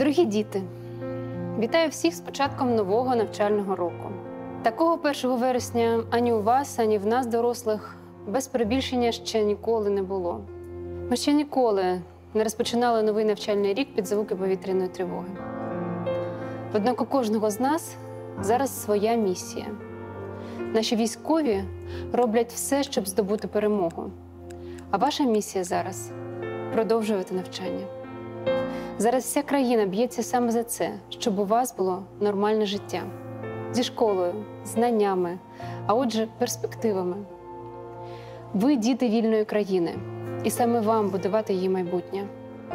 Дорогі діти, вітаю всіх з початком нового навчального року. Такого 1 вересня ані у вас, ані в нас, дорослих, без перебільшення ще ніколи не було. Ми ще ніколи не розпочинали новий навчальний рік під звуки повітряної тривоги. Однак у кожного з нас зараз своя місія. Наші військові роблять все, щоб здобути перемогу. А ваша місія зараз – продовжувати навчання. Зараз вся країна б'ється саме за це, щоб у вас було нормальне життя. Зі школою, знаннями, а отже, перспективами. Ви – діти вільної країни, і саме вам будувати її майбутнє.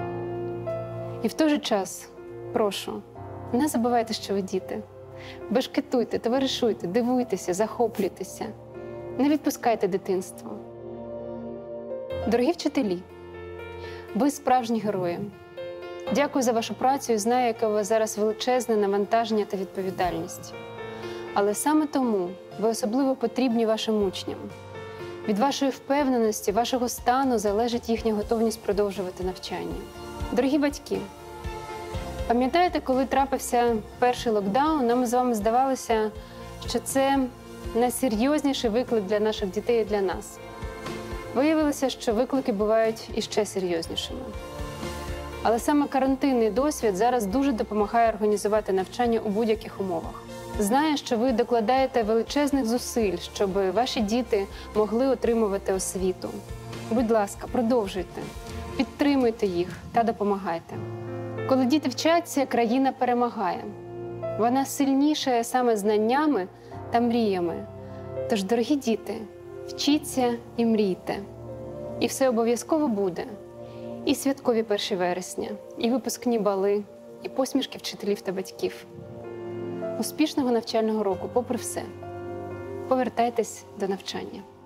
І в той же час, прошу, не забувайте, що ви діти. Бешкетуйте, товаришуйте, дивуйтеся, захоплюйтеся. Не відпускайте дитинство. Дорогі вчителі, ви справжні герої. Дякую за вашу працю і знаю, яке у вас зараз величезне навантаження та відповідальність. Але саме тому ви особливо потрібні вашим учням. Від вашої впевненості, вашого стану залежить їхня готовність продовжувати навчання. Дорогі батьки, пам'ятаєте, коли трапився перший локдаун, нам з вами здавалося, що це найсерйозніший виклик для наших дітей і для нас. Виявилося, що виклики бувають іще серйознішими. Але саме карантинний досвід зараз дуже допомагає організувати навчання у будь-яких умовах. Знаю, що ви докладаєте величезних зусиль, щоб ваші діти могли отримувати освіту. Будь ласка, продовжуйте, підтримуйте їх та допомагайте. Коли діти вчаться, країна перемагає. Вона сильніша саме знаннями та мріями. Тож, дорогі діти, вчіться і мрійте. І все обов'язково буде. І святкові 1 вересня, і випускні бали, і посмішки вчителів та батьків. Успішного навчального року, попри все. Повертайтесь до навчання.